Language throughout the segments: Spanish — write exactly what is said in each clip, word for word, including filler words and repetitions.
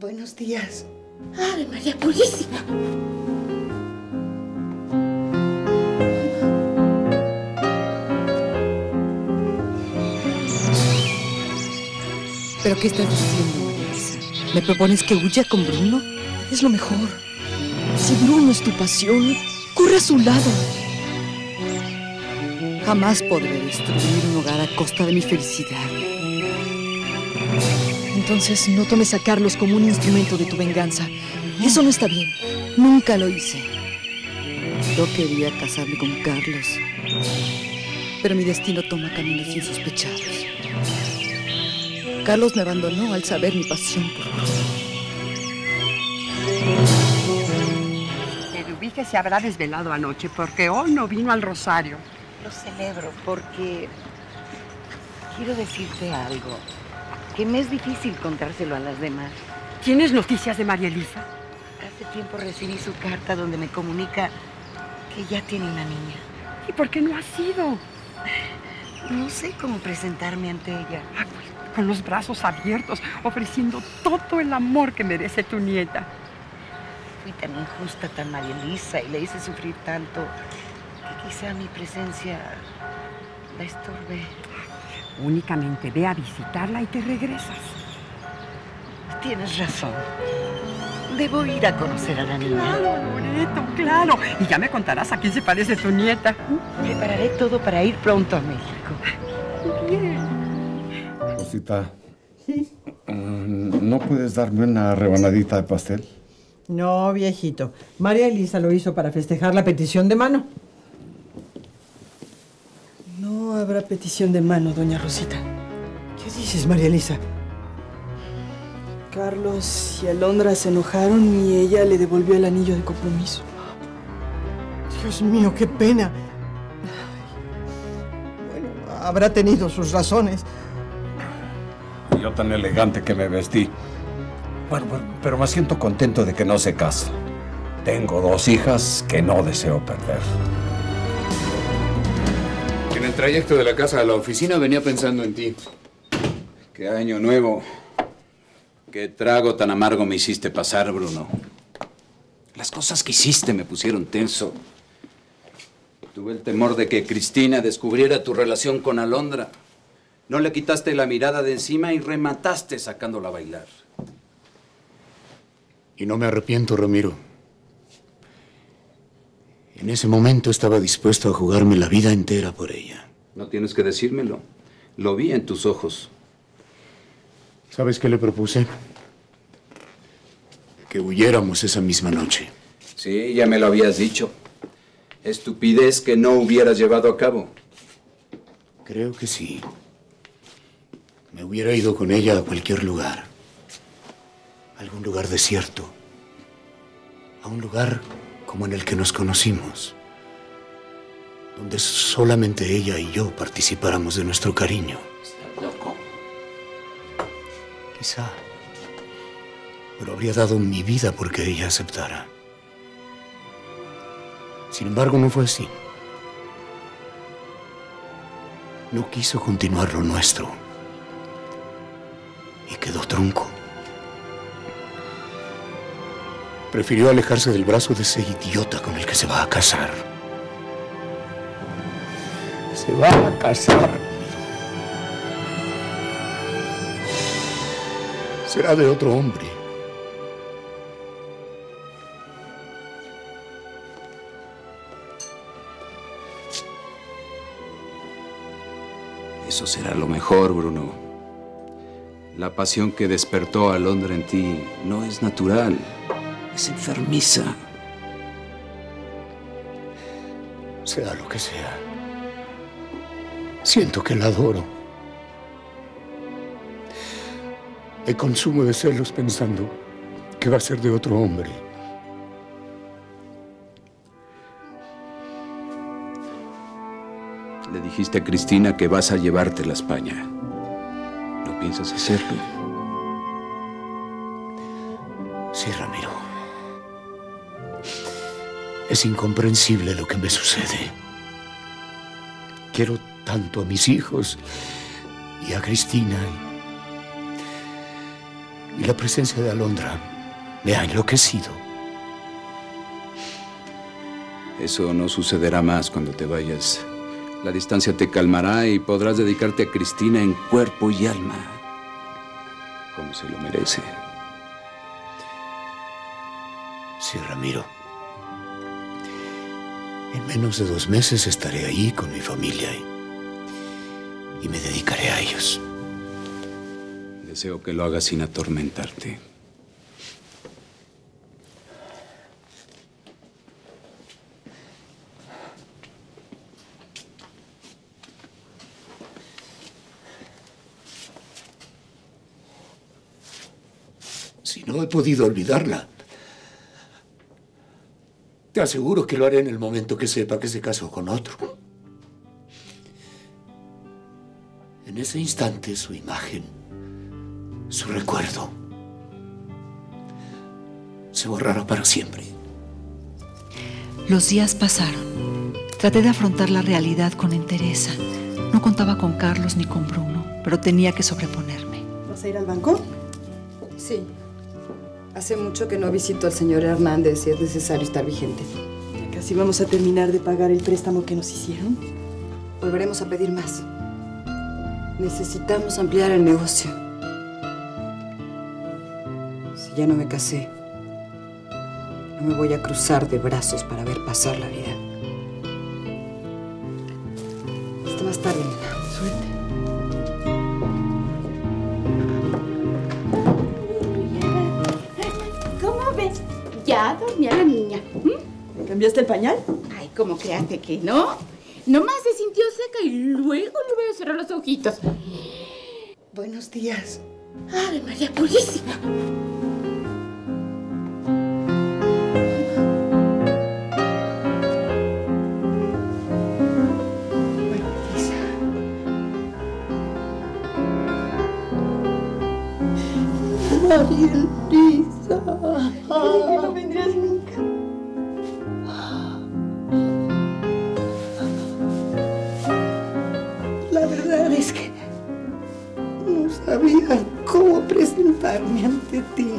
Buenos días. ¡Ave María Purísima! ¿Pero qué estás diciendo, María Elisa? ¿Me propones que huya con Bruno? Es lo mejor. Si Bruno es tu pasión, corre a su lado. Jamás podré destruir un hogar a costa de mi felicidad. Entonces no tomes a Carlos como un instrumento de tu venganza. Eso no está bien. Nunca lo hice. Yo quería casarme con Carlos, pero mi destino toma caminos insospechados. Carlos me abandonó al saber mi pasión por Bruno. Pero vi que se habrá desvelado anoche porque hoy no vino al rosario. Lo celebro porque quiero decirte algo que me es difícil contárselo a las demás. ¿Tienes noticias de María Elisa? Hace tiempo recibí su carta donde me comunica que ya tiene una niña. ¿Y por qué no has ido? No sé cómo presentarme ante ella. Ah, pues, con los brazos abiertos, ofreciendo todo el amor que merece tu nieta. Fui tan injusta, tan María Elisa, y le hice sufrir tanto que quizá mi presencia la estorbé. Únicamente ve a visitarla y te regresas. Tienes razón. Debo ir a conocer a la niña. Claro, Loreto, claro. Y ya me contarás a quién se parece tu nieta. Prepararé todo para ir pronto a México. Bien. Rosita, ¿no puedes darme una rebanadita de pastel? No, viejito. María Elisa lo hizo para festejar la petición de mano. No habrá petición de mano, doña Rosita. ¿Qué dices, María Elisa? Carlos y Alondra se enojaron y ella le devolvió el anillo de compromiso. Dios mío, qué pena. Bueno, habrá tenido sus razones. Yo tan elegante que me vestí. Bueno, bueno, pero me siento contento de que no se casa. Tengo dos hijas que no deseo perder. En el trayecto de la casa a la oficina venía pensando en ti. Qué año nuevo. Qué trago tan amargo me hiciste pasar, Bruno. Las cosas que hiciste me pusieron tenso. Tuve el temor de que Cristina descubriera tu relación con Alondra. No le quitaste la mirada de encima y remataste sacándola a bailar. Y no me arrepiento, Ramiro. En ese momento estaba dispuesto a jugarme la vida entera por ella. No tienes que decírmelo. Lo vi en tus ojos. ¿Sabes qué le propuse? Que huyéramos esa misma noche. Sí, ya me lo habías dicho. Estupidez que no hubieras llevado a cabo. Creo que sí. Me hubiera ido con ella a cualquier lugar. A algún lugar desierto. A un lugar como en el que nos conocimos. Donde solamente ella y yo participáramos de nuestro cariño. ¿Estás loco? Quizá. Pero habría dado mi vida porque ella aceptara. Sin embargo, no fue así. No quiso continuar lo nuestro. Y quedó tronco. Prefirió alejarse del brazo de ese idiota con el que se va a casar. Se va a casar. Será de otro hombre. Eso será lo mejor, Bruno. La pasión que despertó a Alondra en ti no es natural, es enfermiza. Sea lo que sea, siento que la adoro. Me consumo de celos pensando que va a ser de otro hombre. Le dijiste a Cristina que vas a llevártela a España. ¿No piensas hacerlo? Sí, Ramiro. Es incomprensible lo que me sucede. Quiero tanto a mis hijos y a Cristina. Y la presencia de Alondra me ha enloquecido. Eso no sucederá más cuando te vayas. La distancia te calmará y podrás dedicarte a Cristina en cuerpo y alma, como se lo merece. Sí, Ramiro. En menos de dos meses estaré ahí con mi familia y, y me dedicaré a ellos. Deseo que lo hagas sin atormentarte. Si no he podido olvidarla, te aseguro que lo haré en el momento que sepa que se casó con otro. En ese instante, su imagen, su recuerdo, se borrará para siempre. Los días pasaron. Traté de afrontar la realidad con entereza. No contaba con Carlos ni con Bruno, pero tenía que sobreponerme. ¿Vas a ir al banco? Sí. Hace mucho que no visito al señor Hernández y es necesario estar vigente. Ya casi vamos a terminar de pagar el préstamo que nos hicieron. Volveremos a pedir más. Necesitamos ampliar el negocio. Si ya no me casé, no me voy a cruzar de brazos para ver pasar la vida. Hasta más tarde, nena. Suerte. ¿Cómo ves? Ya dormía la niña. ¿Le cambiaste el pañal? Ay, ¿cómo creaste que no? Nomás se sintió seca y luego le voy a cerrar los ojitos. Buenos días. ¡Ave María Purísima! María Elisa. Ay, que no vendrías nunca. La verdad es que no sabía cómo presentarme ante ti.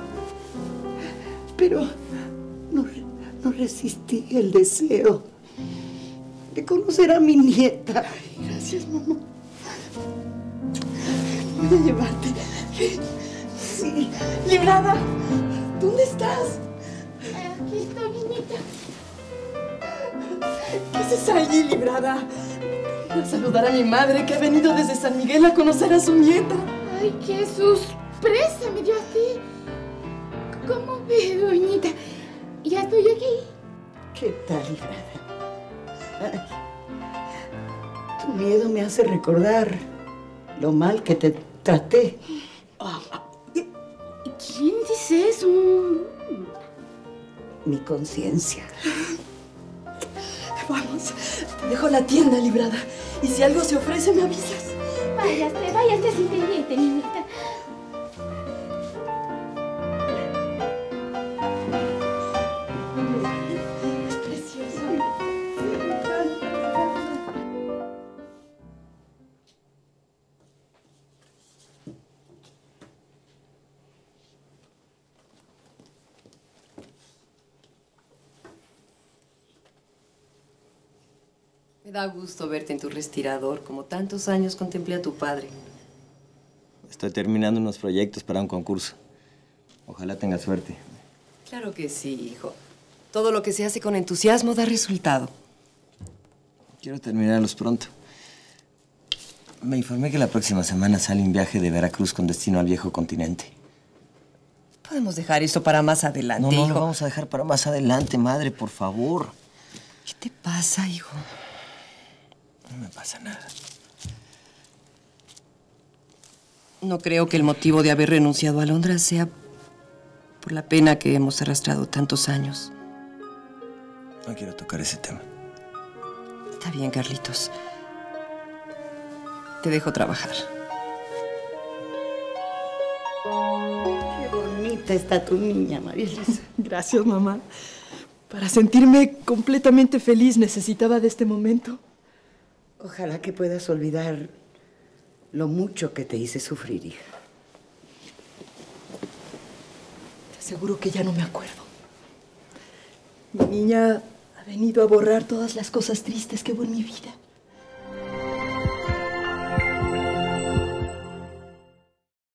Pero no, no resistí el deseo de conocer a mi nieta. Ay, gracias, mamá. Voy a llevarte. Sí. Librada, ¿dónde estás? Aquí estoy, niñita. ¿Qué haces allí, Librada? Voy a saludar a mi madre que ha venido desde San Miguel a conocer a su nieta. Ay, qué sorpresa me dio así. ¿Cómo ves, doñita? Ya estoy aquí. ¿Qué tal, Librada? Tu miedo me hace recordar lo mal que te traté. ¿Quién dice eso? Mi conciencia. Vamos, te dejo la tienda, Librada. Y si algo se ofrece, me avisas. Váyase, váyase sin pendiente, niñita. Es precioso. Me da gusto verte en tu respirador, como tantos años contemplé a tu padre. Estoy terminando unos proyectos para un concurso. Ojalá tenga suerte. Claro que sí, hijo. Todo lo que se hace con entusiasmo da resultado. Quiero terminarlos pronto. Me informé que la próxima semana sale un viaje de Veracruz con destino al viejo continente. Podemos dejar esto para más adelante, No, no, hijo. lo vamos a dejar para más adelante, madre, por favor. ¿Qué te pasa, hijo? No me pasa nada. No creo que el motivo de haber renunciado a Alondra sea por la pena que hemos arrastrado tantos años. No quiero tocar ese tema. Está bien, Carlitos. Te dejo trabajar. Qué bonita está tu niña, María Elisa. Gracias, mamá. Para sentirme completamente feliz necesitaba de este momento. Ojalá que puedas olvidar lo mucho que te hice sufrir, hija. aseguro que ya no me acuerdo. Mi niña ha venido a borrar todas las cosas tristes que hubo en mi vida.